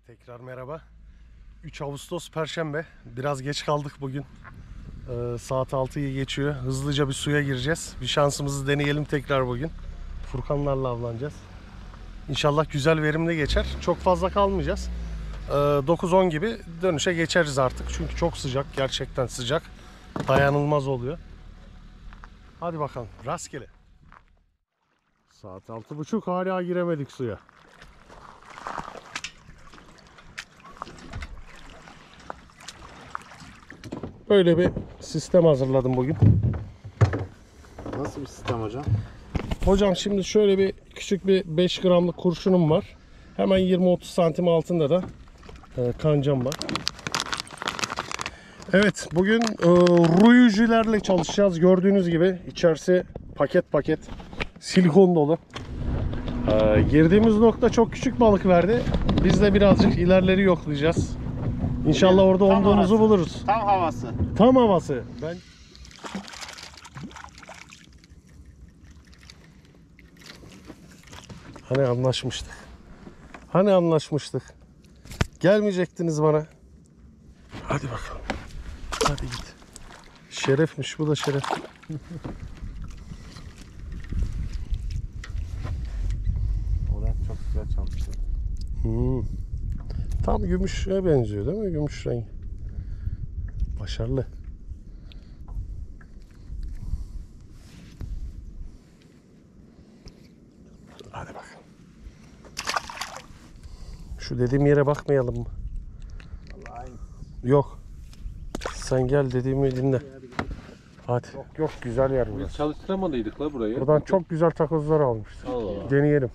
Tekrar merhaba. 3 Ağustos Perşembe. Biraz geç kaldık bugün. Saat 6'yı geçiyor. Hızlıca bir suya gireceğiz. Bir şansımızı deneyelim tekrar bugün. Furkanlarla avlanacağız. İnşallah güzel verimli geçer. Çok fazla kalmayacağız. 9-10 gibi dönüşe geçeriz artık. Çünkü çok sıcak. Gerçekten sıcak. Dayanılmaz oluyor. Hadi bakalım. Rastgele. Saat 6.30, hala giremedik suya. Böyle bir sistem hazırladım bugün. Nasıl bir sistem hocam? Hocam şimdi şöyle bir küçük bir 5 gramlık kurşunum var. Hemen 20-30 santim altında da kancam var. Evet, bugün ruyujilerle çalışacağız. Gördüğünüz gibi içerisi paket paket silikon dolu. Girdiğimiz nokta çok küçük balık verdi. Biz de birazcık ilerleri yoklayacağız. İnşallah orada Tam umduğumuzu havası. buluruz. Tam havası. Tam havası. Hani anlaşmıştık. Hani anlaşmıştık. Gelmeyecektiniz bana. Hadi bakalım. Hadi git. Şerefmiş, bu da şeref. Oraya çok güzel çalıştı. Tam gümüşe benziyor değil mi? Gümüş rengi. Başarılı. Hadi bakalım. Şu dediğim yere bakmayalım mı? Vallahi aynı. Yok. Sen gel, dediğimi dinle. Hadi. Yok güzel yer Biz burası. çalıştıramadıydık la burayı. Buradan çok güzel takozlar almıştık. Allah Allah. Deneyelim.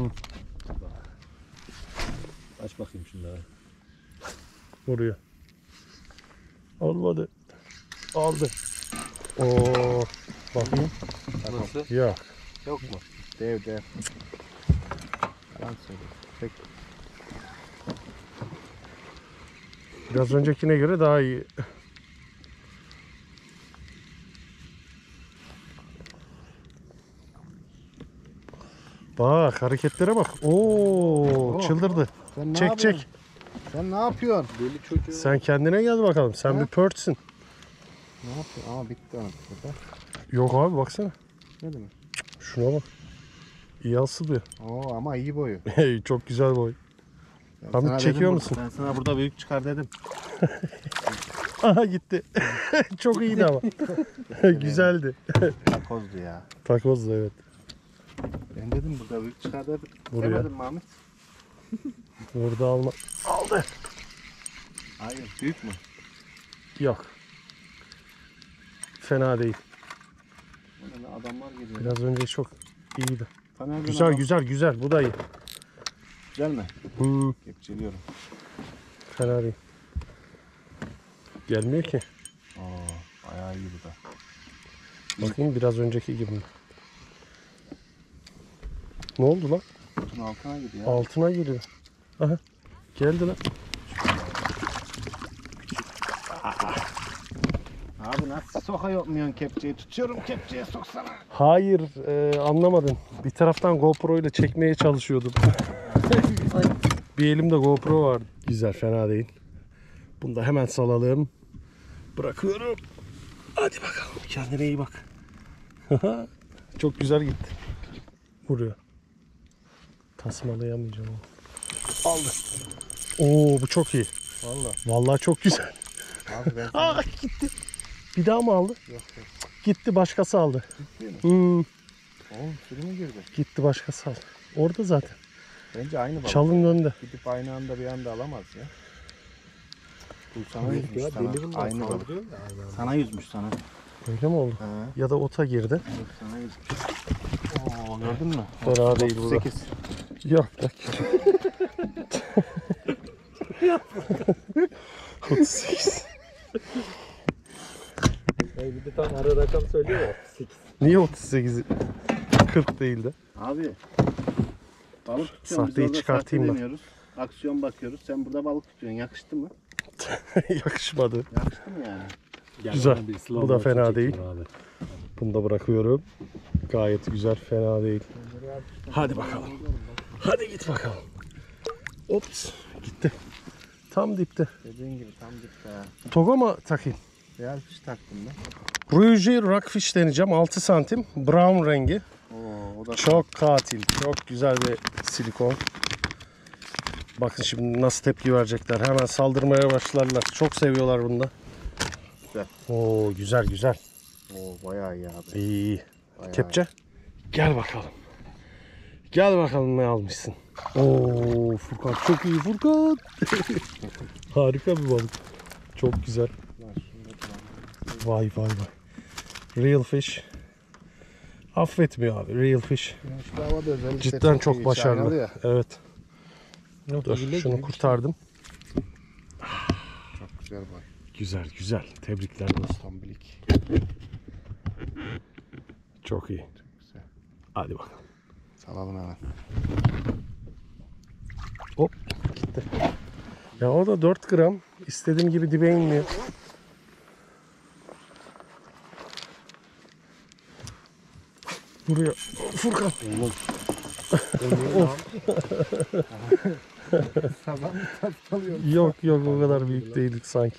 Aç bakayım şunları. Vuruyor. Olmadı. Aldı. Oo. Bakayım. Nasıl? Yok. Yok mu? Dev. Yalan söylüyor. Peki. Biraz öncekine göre daha iyi. Bak, hareketlere bak. Oo, çıldırdı. Sen ne Çek yapıyorsun? çek. Sen ne yapıyorsun? Deli çocuğu. Sen kendine gel bakalım. Sen He? bir pörtsün. Ne yapıyorsun? Ama bitti onun burada. Yok abi, baksana. Ne demek? Şuna bak. İyi asılıyor. Oo ama iyi boyu. Hey, çok güzel boy. Ben Hamit, sana çekiyor dedim, musun? Ben sana burada büyük çıkar dedim. Aha, gitti. Çok iyiydi ama. Güzeldi. Takozdu ya. Takozdu, evet. Ben dedim burada büyük çıkar dedim. Buraya. Demedim Mahmut. Burada alma. Aldı. Hayır. Büyük mü? Yok. Fena değil. Böyle adamlar geliyor. Biraz önce çok iyiydi. Taner'den Güzel adam- güzel güzel. Bu da iyi. Güzel mi? Kepçeliyorum. Fena değil. Gelmiyor ki. Oo, bayağı iyi bu da. Bakayım, biraz önceki gibi mi? Ne oldu lan? Bunun altına gidiyor. Altına giriyor. Aha. Geldi lan. Abi nasıl sokmuyorsun kepçeyi? Tutuyorum kepçeye, soksana. Hayır, anlamadın. Bir taraftan GoPro ile çekmeye çalışıyordum. Bir elimde GoPro var. Güzel, fena değil. Bunu da hemen salalım. Bırakıyorum. Hadi bakalım. Kendine iyi bak. Çok güzel gitti. Vuruyor. Tasmalayamayacağım onu. Aldı. Oo, bu çok iyi. Vallahi. Vallahi çok güzel. Abi ben sana... Aa, gitti. Bir daha mı aldı? Yok. Gitti, başkası aldı. Ciddi mi? Hmm, Oğlum sürü mü girdi? gitti, başkası aldı. Orada zaten. Bence aynı balık. Çalın önünde. Gidip aynı anda bir anda alamaz ya. Bu sana yüzmüş sana. Aynı balık. Sana yüzmüş sana. Öyle mi oldu? He. Ya da ota girdi. Evet, sana yüzmüş. Oo, gördün mü? Fena değil bu da. 38. Yok bak. 38. Bir de tam ara rakam söylüyor ya. 8. Niye 38? 40 değildi. Abi. Balık tutuyoruz. Sahteyi biz orada çıkartayım sahte ben. deniyoruz. Aksiyon bakıyoruz. Sen burada balık tutuyorsun. Yakıştı mı? Yakışmadı. Yakıştı mı yani? Güzel. Bu da fena değil. Bunu da bırakıyorum. Gayet güzel, fena değil. Hadi bakalım. Hadi git bakalım. Ops gitti. Tam dipte. Dediğin gibi tam dipte ha. Toga mı takayım? Real fiş taktım ben. Rouge Rockfish deneyeceğim. 6 santim. Brown rengi. Oo, o da Çok katil. Çok güzel bir silikon. Bakın şimdi nasıl tepki verecekler. Hemen saldırmaya başlarlar. Çok seviyorlar bunu da. güzel. Oo güzel güzel. Oo, bayağı iyi abi. İyi. Bayağı Kepçe. Gel bakalım. Gel bakalım ne almışsın. Oo Furkan çok iyi Furkan. Harika bir balık. Çok güzel. iyi. Lan şunu da Vay vay vay. Real fish. Affetmiyor abi. Real fish. güneşli havada özellikle Cidden iyi, çok başarılı. çaynalı ya. Evet. Yok, Dur güle şunu güle. kurtardım. Çok güzel bak. Güzel güzel. Tebrikler dostum. Tombilik. Çok iyi. Güzel. Hadi bakalım. Salalım hemen. Hop gitti. Ya o da 4 gram. İstediğim gibi dibe inmiyor. Buraya Furkan. Sazan mı kalıyor? Yok yok o kadar büyük değildik sanki.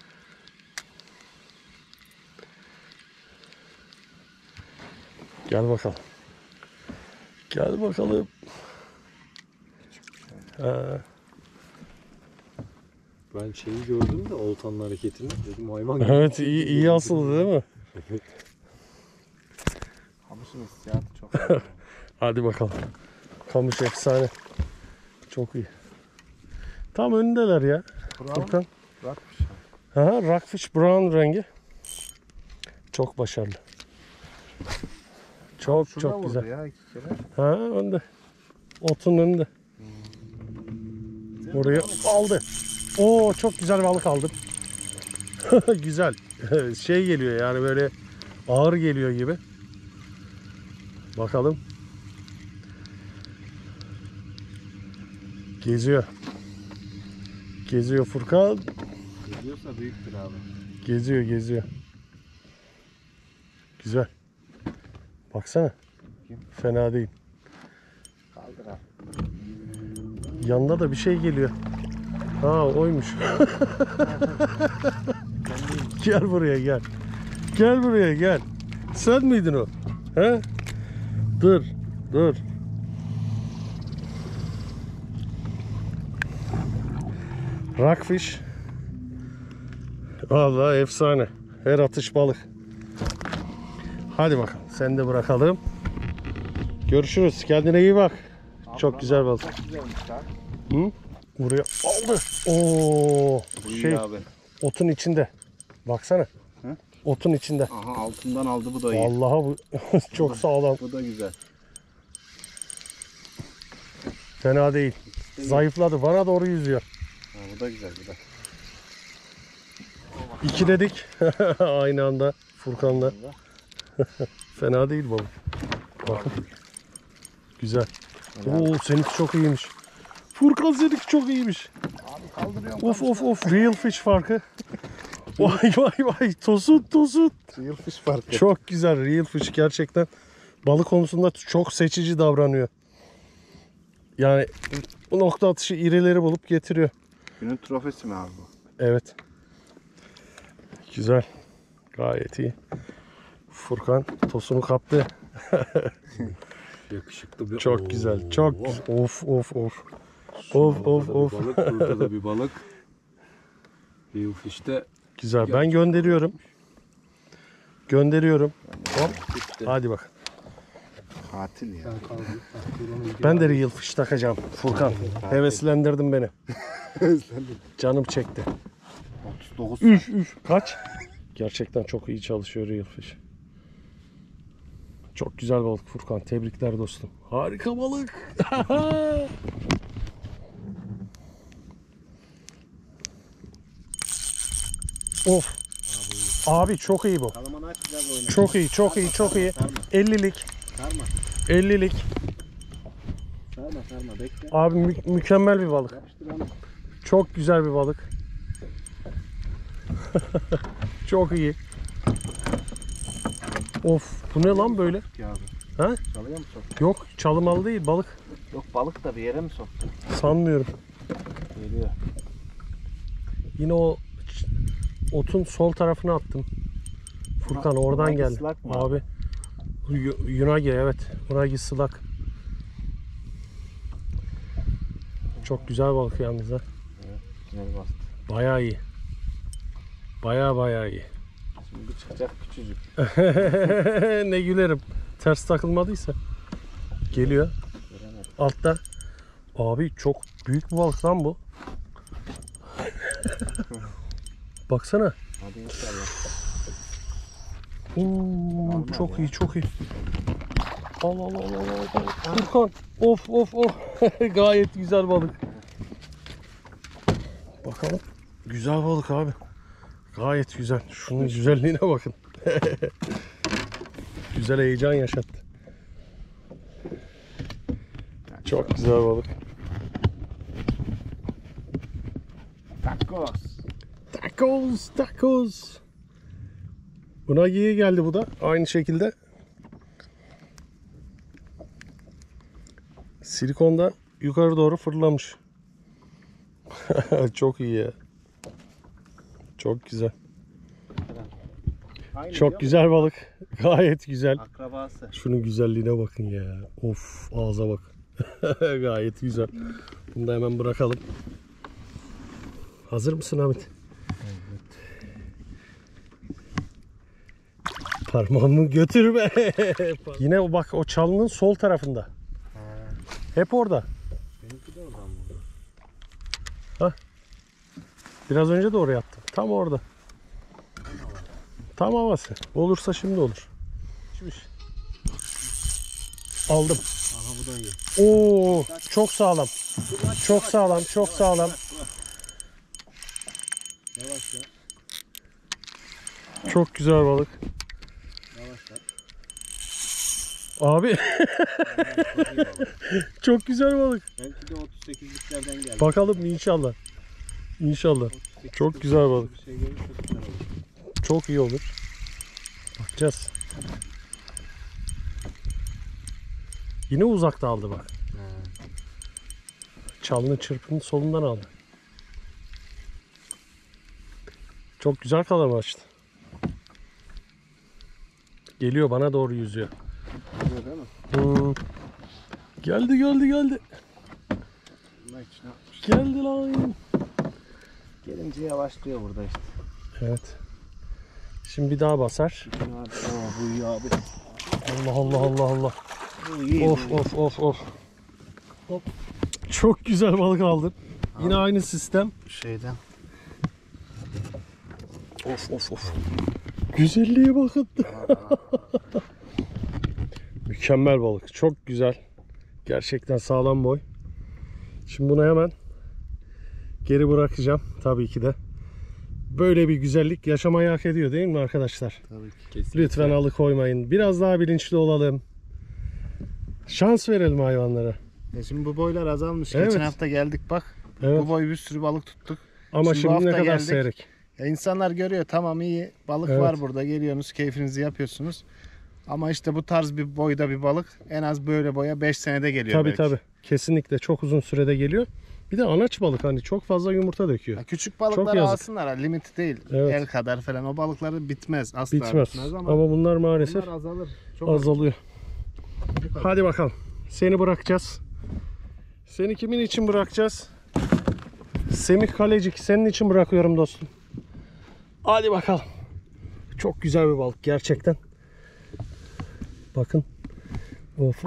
Gel bakalım. Gel bakalım. Ben şeyi gördüm de oltanın hareketini. Dedim hayvan gibi. Evet iyi asıldı değil mi? Kamışın hissiyatı çok iyi. Hadi bakalım. Kamış efsane. Çok iyi. Tam önündeler ya. Furkan. Bırakmış. Ha, Rockfish brown rengi. Çok başarılı. Çok Şuna çok vurdu güzel. ya 2 kere. Ha önde. Otun önünde. Oraya aldı. Oo çok güzel balık aldım. Güzel. Şey geliyor yani böyle ağır geliyor gibi. Bakalım. Geziyor. Geziyor Furkan. Geliyorsa büyüktür abi. Geziyor geziyor. Güzel. Baksana. Fena değil. Kaldır abi. Yanında da bir şey geliyor. Ha oymuş. Gel buraya gel. Gel buraya gel. Sen miydin o? He? Dur. Dur. Rockfish. Vallahi efsane. Her atış balık. Hadi bakalım. Sen de bırakalım. Görüşürüz. Kendine iyi bak. Çok güzel balık. Çok güzelmiş abi. Hı? Buraya aldı. Oo, şey abi. otun içinde. Baksana. Hı? Otun içinde. Aha altından aldı bu da iyi. Vallahi bu çok sağlam. Bu da güzel. Fena değil. Zayıfladı. Bana doğru yüzüyor. Ha, bu da güzel bu da. İki dedik. Aynı anda Furkan'la. Fena değil balık. Bakın. Güzel. Oo seninki çok iyiymiş. Furkan seninki çok iyiymiş. Abi kaldırıyorum. Of of of. Real fish farkı. Vay vay vay. Tosut tosut. Real fish farkı. Çok güzel. Real fish gerçekten balık konusunda çok seçici davranıyor. Yani bu nokta atışı irileri bulup getiriyor. Günün trofesi mi abi bu? Evet. Güzel. Gayet iyi. Furkan tosunu kaptı. Yakışıklı bir. Çok güzel. Çok güzel. Of of of. Of of of. Balık, burada da bir balık. Real fish'te Güzel. Ben gönderiyorum. Gönderiyorum. Hop. gitti. Hadi bak. Katil ya. Sen kaldın. Ben de real fish takacağım. Furkan. Heveslendirdin beni. Canım çekti. 39. Üf üf. Kaç? Gerçekten çok iyi çalışıyor real fish. Çok güzel balık Furkan. Tebrikler dostum. Harika balık. Of. Abi çok iyi bu. Kalamanı aç biraz oyna. Çok iyi, çok iyi, çok iyi. 50'lik. Sarma. 50'lik. Sarma bekle. Abi mükemmel bir balık. Yapıştır onu. Çok güzel bir balık. Çok iyi. Of, bu ne lan böyle? Ya abi. Ha? Çalıyor mu sok? Yok, çalımalı değil balık. Yok balık da bir yere mi soktu? Sanmıyorum. Geliyor. Yine o otun sol tarafına attım. Furkan oradan Unagi geldi. Slak mı Abi. Unagi, evet. Unagi Slak. Çok güzel balık yalnız ha. Güzel bastı. Bayağı iyi. Bayağı iyi. Şimdi bir çıkacak küçücük. Ne gülerim. Ters takılmadıysa. Geliyor. Göremedim. Altta. Abi çok büyük bir balık lan bu. Baksana. Hadi inşallah. Oo, çok ya. iyi, çok iyi. Allah. Furkan. Of. Gayet güzel balık. Bakalım. Güzel balık abi. Gayet güzel. Şunun güzelliğine bakın. Güzel heyecan yaşattı. Çok güzel balık. Tacos. Unagi'ye geldi bu da. Aynı şekilde. Silikonda yukarı doğru fırlamış. Çok iyi ya. Çok güzel. Aynı Çok güzel balık. Gayet güzel. Akrabası. Şunun güzelliğine bakın ya. Of, ağza bak. Gayet güzel. Bunu da hemen bırakalım. Hazır mısın Ahmet? Evet. Parmağımı götürme. Yine o bak, o çalının sol tarafında. Hep orada. Benimki de oradan mı? Ha. Biraz önce de oraya attım. Tam orada. Tam havası. Olursa şimdi olur. Aldım. Aha bu da iyi. Oo, çok sağlam. Çok sağlam. Yavaş ya. Çok güzel balık. Yavaş ya. Abi çok güzel balık. Belki de 38'liklerden geldi. Bakalım inşallah. İnşallah. Çok güzel balık. Bir şey gelirse süper olur. Çok iyi olur. Bakacağız. Yine uzakta aldı bak. Çalının çırpının solundan aldı. Çok güzel kalama açtı. Geliyor, bana doğru yüzüyor. Geliyor değil mi? Geldi. Bunlar içine atmış. Geldi lan. Gelince yavaşlıyor burada işte. Evet. Şimdi bir daha basar. Bu iyi abi. Allah. Bu iyi. Of. Hop. Çok güzel balık aldın. Yine aynı sistem. Şeyden. Of. Güzelliğe bakın. Mükemmel balık. Çok güzel. Gerçekten sağlam boy. Şimdi bunu hemen geri bırakacağım. Tabii ki de. Böyle bir güzellik yaşamayı hak ediyor değil mi arkadaşlar? Tabii ki. Kesinlikle. Lütfen alıkoymayın. Biraz daha bilinçli olalım. Şans verelim hayvanlara. Şimdi bu boylar azalmış. Evet. Geçen hafta geldik bak. Evet. Bu boy bir sürü balık tuttuk. Ama Şimdi bu şimdi ne hafta kadar geldik. seyrek. Ya insanlar görüyor, tamam iyi balık Evet. var burada, geliyorsunuz keyfinizi yapıyorsunuz. Ama işte bu tarz bir boyda bir balık en az böyle boya 5 senede geliyor belki. Tabii. Kesinlikle çok uzun sürede geliyor. Bir de anaç balık, hani çok fazla yumurta döküyor. Ya küçük Çok balıkları yazık. alsınlar, ha, limit değil. Evet. El kadar falan o balıkları bitmez. Asla Bitmez. ama Ama bunlar maalesef bunlar azalır. Çok azalıyor. Hadi bakalım. Seni bırakacağız. Seni kimin için bırakacağız? Semih Kalecik, senin için bırakıyorum dostum. Hadi bakalım. Çok güzel bir balık gerçekten. Bakın. Of.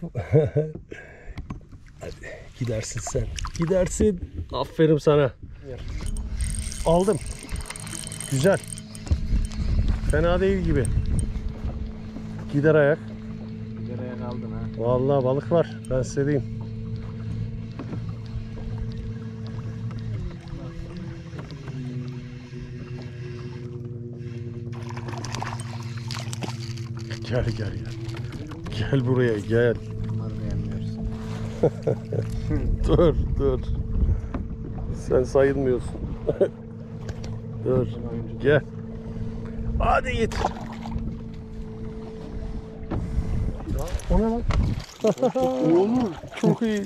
Hadi gidersin sen. Gidersin. Aferin sana. Aldım. Güzel. Fena değil gibi. Gider ayak. Nereye kaldın ha? Vallahi balık var. Ben size diyeyim. Gel. Gel buraya gel. Bunları beğenmiyoruz. Dur. Sen sayılmıyorsun. Dur. Gel. Hadi git. O ne lan? Oğlum çok iyi.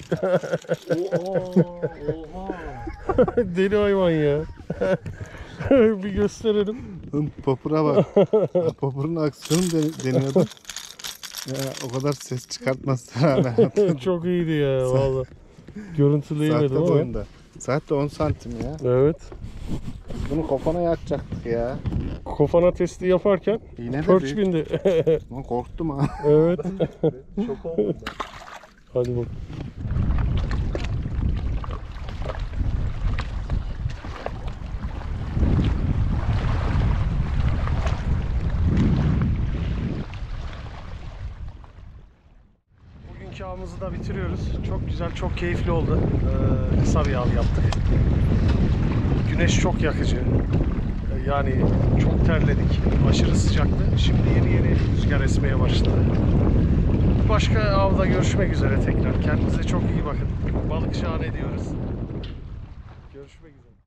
Oha. Deli hayvan ya. Bir gösterelim. Popura bak. Popurun aksiyonu deniyordu. Ya o kadar ses çıkartmazlar hala. Çok iyiydi ya valla. Görüntüleyemedim Saatte ama. boyunda. Saatte 10 santim ya. Evet. Bunu kafana yakacaktık ya. Kofana testi yaparken Yine de perç büyük. bindi. Lan korktum ha. Evet. Şok oldum ben. Hadi bak. Bugünkü avımızı da bitiriyoruz. Çok güzel, çok keyifli oldu. Kısa bir av yaptık. Güneş çok yakıcı. Yani çok terledik. Aşırı sıcaktı. Şimdi yeni rüzgar esmeye başladı. Başka avda görüşmek üzere tekrar. Kendinize çok iyi bakın. Balıkçı an ediyoruz. Görüşmek üzere.